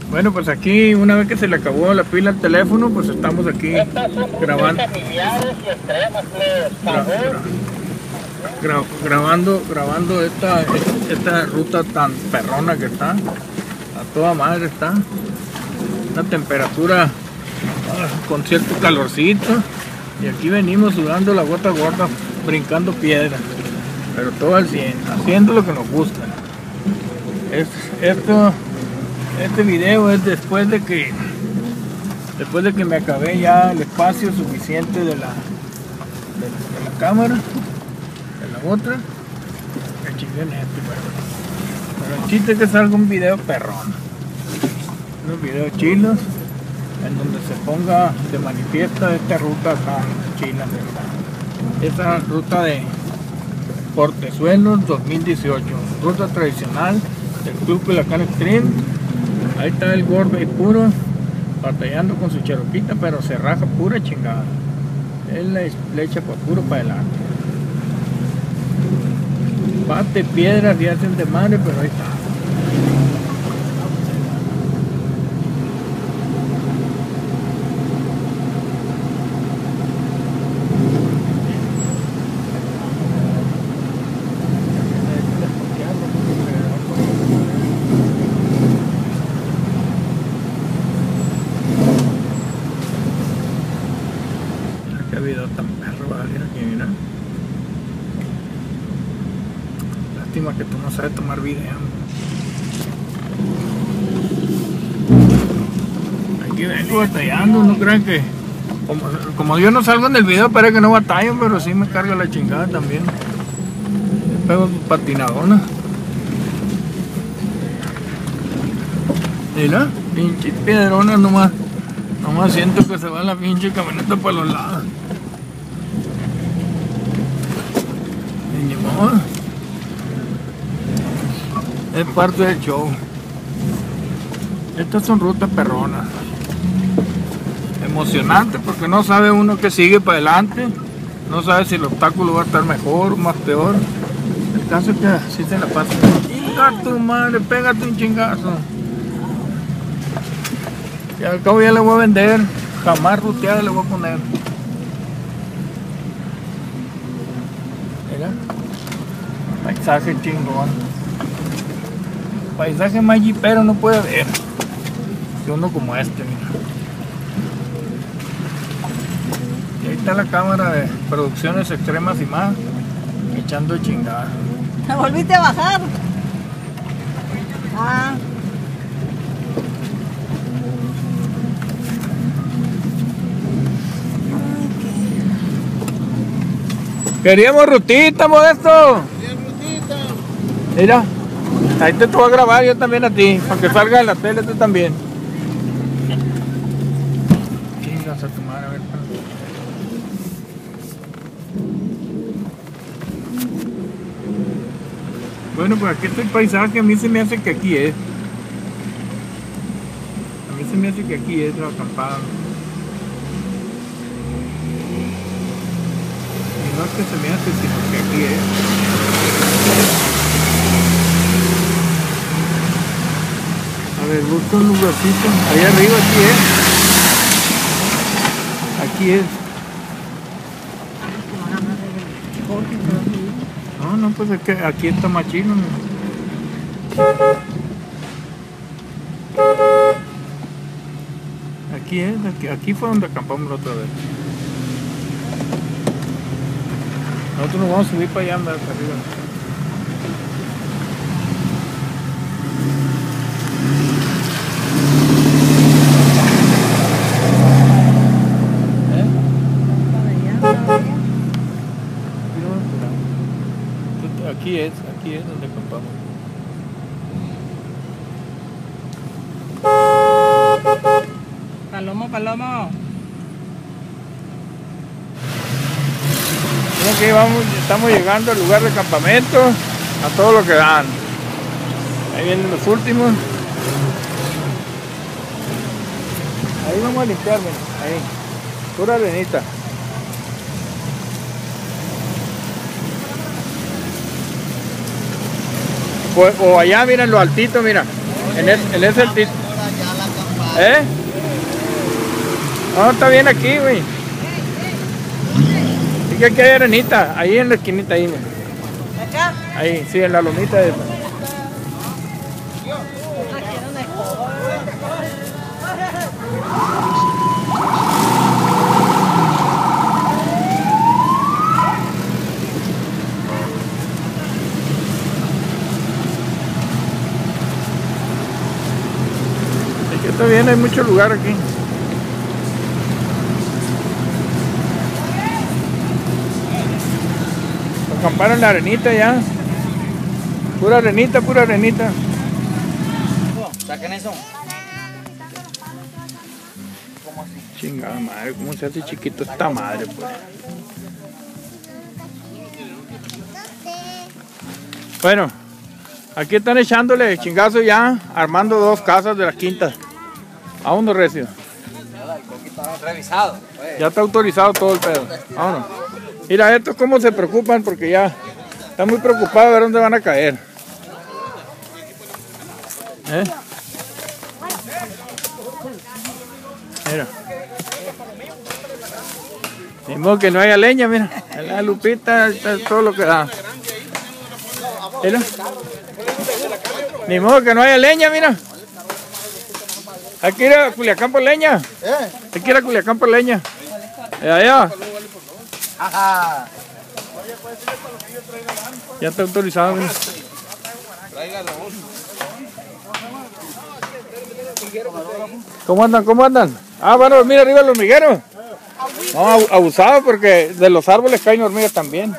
Bueno, pues aquí una vez que se le acabó la pila al teléfono, pues estamos aquí grabando. Grabando esta ruta tan perrona que está. A toda madre está. Una temperatura con cierto calorcito. Y aquí venimos sudando la gota gorda, brincando piedras. Pero todo al 100, haciendo lo que nos gusta. Este video es después de que me acabé ya el espacio suficiente de la cámara, de la otra. Me chingué en este, pero el chiste es que salga un video perrón, unos videos chilos en donde se manifiesta esta ruta tan chila, esta ruta de Portezuelos 2018, ruta tradicional del Club Culiacán Extreme. Ahí está el gordo y puro batallando con su charopita, pero se raja pura chingada. Él le echa puro para adelante. Bate piedras y hacen de madre, pero ahí está. Qué video tan perro, ¿vale? Aquí, mira. Lástima que tú no sabes tomar video. Aquí vengo batallando, no crean que... Como yo no salgo en el video, parece que no batallo, pero sí me carga la chingada también. Me pego patinadona. Mira, pinche piedrona nomás. Nomás siento que se va la pinche camioneta para los lados. Y ni modo. Es parte del show. Estas son rutas perronas. Emocionante porque no sabe uno que sigue para adelante. No sabe si el obstáculo va a estar mejor o más peor. El caso es que así se la pasa. Chinga tu madre, pégate un chingazo. Y al cabo ya le voy a vender, jamás ruteada le voy a poner. Mira, paisaje chingón. Paisaje más jipero no puede haber que uno como este, mira. Y ahí está la cámara de Producciones Extremas y más, echando chingada. ¿Te volviste a bajar? Ah. Queríamos rutita, Modesto. Mira, ahí te voy a grabar yo también a ti, para que salga en la tele tú también. Chingas a tu madre, a ver. Bueno, pues aquí está el paisaje, a mí se me hace que aquí es. A mí se me hace que aquí es la acampada. No es que se me hace, sino que aquí es. A ver, busco un lugarcito. Ahí arriba, aquí es. Aquí es. No, pues es que aquí está más chino. Aquí es, aquí fue donde acampamos la otra vez. Nosotros nos vamos a subir para allá, para arriba. Aquí es donde acampamos. Palomo. Aquí estamos llegando al lugar de campamento, a todo lo que dan. Ahí vienen los últimos. Ahí vamos a limpiar, miren, ahí, pura arenita. O allá, miren lo altito, mira, en ese altito. ¿Eh? No, está bien aquí, güey. Sí que aquí hay arenita, ahí en la esquinita, ahí, güey. ¿Acá? Ahí, sí, en la lomita esa. Aquí está bien, hay mucho lugar aquí. Acamparon en la arenita ya. Pura arenita, pura arenita. Saquen eso. Chingada madre, cómo se hace chiquito esta madre, pues. Bueno, aquí están echándole chingazo ya, armando 2 casas de la quinta. Vámonos, recio. El coquito está revisado. Ya está autorizado todo el pedo. Vámonos. Mira, estos cómo se preocupan porque ya están muy preocupados de ver dónde van a caer. ¿Eh? Mira. Ni modo que no haya leña, mira. La Lupita está todo lo que da. Mira. Ni modo que no haya leña, mira. Hay que ir a Culiacán por leña. Hay que ir a Culiacán por leña. Allá. Ajá. Ya está autorizado, mira. ¿Cómo andan? ¿Cómo andan? Ah, bueno, mira arriba el hormiguero. No, abusado porque de los árboles caen hormigas también.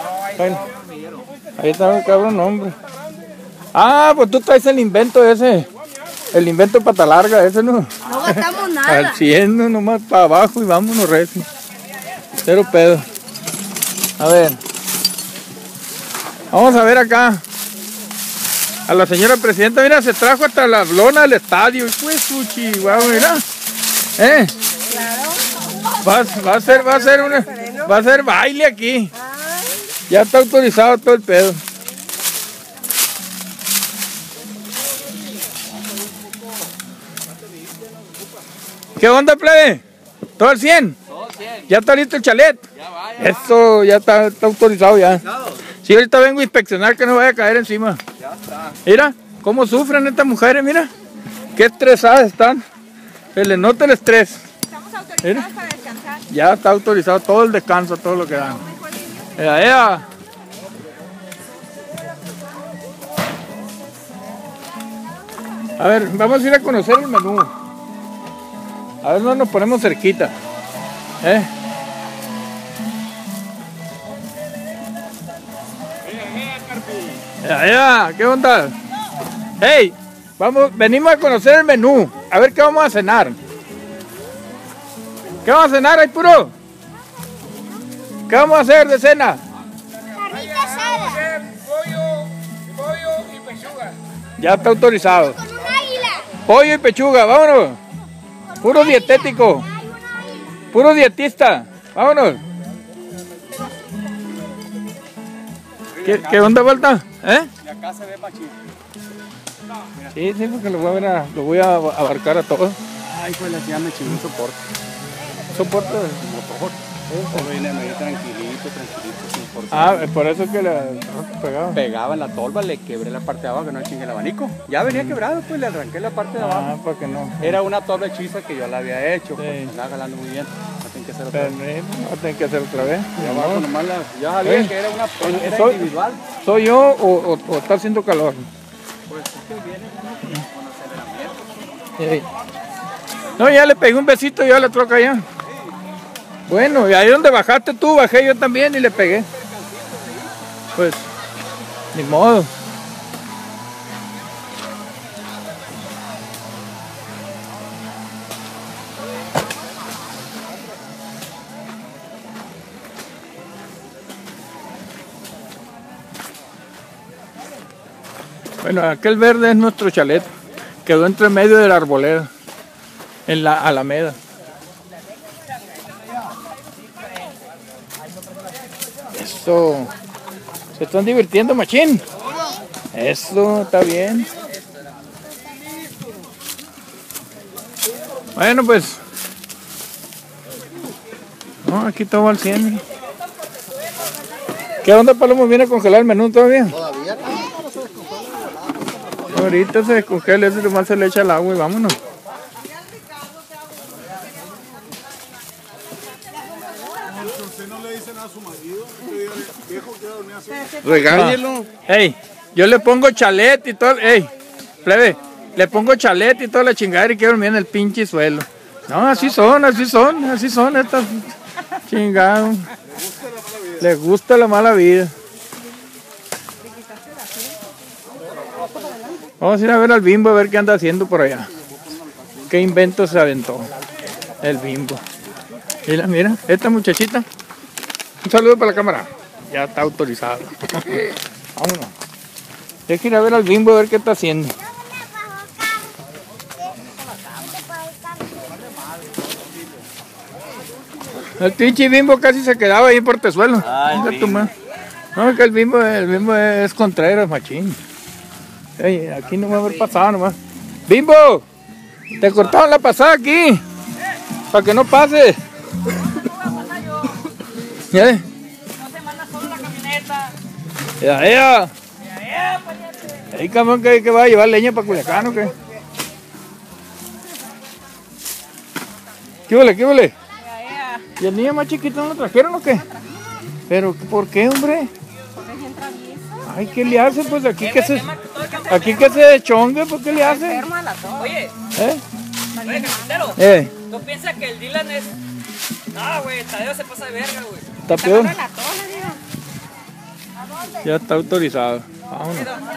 Ahí está un cabrón, hombre. Ah, pues tú traes el invento ese. El invento pata larga ese, ¿no? No gastamos nada. Al 100, ¿no? Nomás para abajo y vámonos, recio. Cero pedo. A ver. Vamos a ver acá. A la señora presidenta, mira, se trajo hasta la lona del estadio. Pues su chihuahua, mira. Claro. Va a ser baile aquí. Ya está autorizado todo el pedo. ¿Qué onda, plebe? ¿Todo al 100? Todo 100. ¿Ya está listo el chalet? Ya vaya. Esto ya está autorizado ya. Sí, ahorita vengo a inspeccionar que no vaya a caer encima. Ya está. Mira, cómo sufren estas mujeres, mira. Qué estresadas están. Se les nota el estrés. Estamos autorizados para descansar. Ya está autorizado todo el descanso, todo lo que dan. ¡Ea! A ver, vamos a ir a conocer el menú. A ver, no nos ponemos cerquita. ¿Qué onda? Hey, venimos a conocer el menú. A ver qué vamos a cenar. ¿Qué vamos a cenar, ahí puro? ¿Qué vamos a hacer de cena? Carnita asada. Pollo y pechuga. Ya está autorizado. Con un águila. Pollo y pechuga, vámonos. Puro dietético. Puro dietista. Vámonos. ¿Qué onda, vuelta? Y acá se ve machín. Sí, porque lo voy a abarcar a todos. Ay, pues la tía me chingó un soporte. Soporte. Motor. Eso viene medio tranquilito, sin forzar. Ah, por eso es que la pegaba. Pegaba en la tolva, le quebré la parte de abajo, que no chingue el abanico. Ya venía quebrado, pues le arranqué la parte de abajo. Ah, para que no. Era una tolva hechiza que yo la había hecho, Sí. pues andaba jalando muy bien. No tengo que hacer otra Pero vez. no tengo que hacer otra vez. Y abajo nomás ya sabía que era era Soy- individual. ¿Soy yo o está haciendo calor? Pues es que viene con el aceleramiento. Sí. No, ya le pegué un besito yo a la troca ya. Bueno, y ahí donde bajaste tú, bajé yo también y le pegué. Pues, ni modo. Bueno, aquel verde es nuestro chalet. Quedó entre medio de la arboleda, en la alameda. Eso. Se están divirtiendo, machín. Eso, está bien. Bueno, pues. No, aquí todo va al 100. ¿Qué onda, Palomo? ¿Viene a congelar el menú todavía? Todavía no se descongela. Ahorita se descongela, eso nomás se le echa el agua y vámonos. No le dicen a su marido, viejo, quiero dormir así. Regáñelo. Ey, yo le pongo chalet y todo. Ey, plebe, le pongo chalet y toda la chingadera y quiero dormir en el pinche suelo. No, así son estas chingados. Les gusta la mala vida. Vamos a ir a ver al Bimbo a ver qué anda haciendo por allá. Qué invento se aventó el Bimbo. Mira, mira, esta muchachita. Un saludo para la cámara. Ya está autorizado. Vámonos. Hay que ir a ver al Bimbo a ver qué está haciendo. El pinche Bimbo casi se quedaba ahí por Tezuelo. No, que el Bimbo es Contreras, machín. Ey, aquí no va a haber pasado nomás. ¡Bimbo! Te cortaron la pasada aquí. Para que no pase. ¿Eh? No se manda solo la camioneta. Ya. Ahí, cabrón, que va a llevar leña para Culiacán, ¿o qué? ¿Qué huele? ¿Y el niño más chiquito no lo trajeron o qué? ¿Pero por qué, hombre? Ay, ¿qué le hace? Pues aquí que se chongue, ¿por qué le hace? Oye, oye, carpintero. ¿Tú piensas que el Dylan es...? No, güey, Tadeo se pasa de verga, güey. Está peor. Ya está autorizado. Vámonos.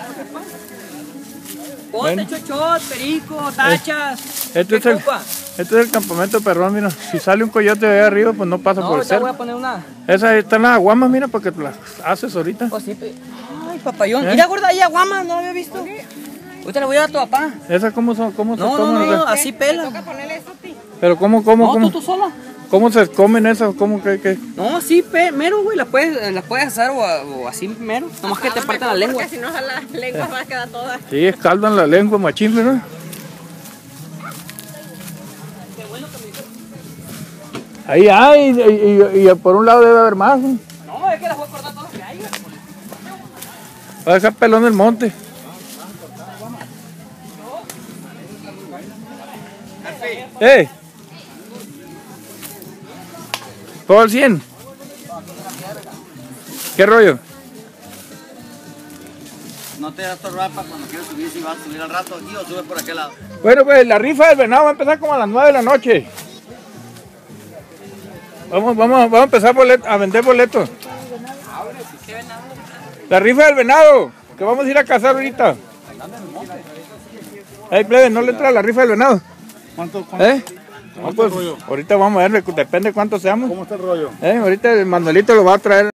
Ponte chochot, perico, tachas. Este es el campamento perrón, mira. Si sale un coyote de ahí arriba, pues no pasa por el cerro. Voy a poner una. Esas están las aguamas, mira, porque las haces ahorita. Oh, sí, ay, papayón. Mira, gorda, ahí aguama, no lo había visto. Ahorita le voy a dar a tu papá. ¿Esas cómo son? ¿Cómo se toman? No, así pela. Pero ¿cómo? Tú sola. ¿Cómo se comen esas? ¿Cómo que? No, sí, mero, güey, las puedes hacer o así mero. Nomás que te partan la lengua. Porque si no, la lengua va a quedar toda. Sí, escaldan la lengua, machín, ¿verdad? Ahí hay, y por un lado debe haber más. ¿No? No, es que las voy a cortar todo lo que hay, güey. Va a dejar pelón el monte. ¿Todo al 100? ¿Qué rollo? No te das torbar para cuando quieras subir, si vas a subir al rato aquí o subes por aquel lado. Bueno, pues la rifa del venado va a empezar como a las 9 de la noche. Vamos a empezar a vender boletos. La rifa del venado, que vamos a ir a cazar ahorita. Hey, plebe, ¿no le entra la rifa del venado? ¿Cuánto? No, pues, ahorita vamos a ver, depende de cuántos seamos. ¿Cómo está el rollo? Ahorita el Manuelito lo va a traer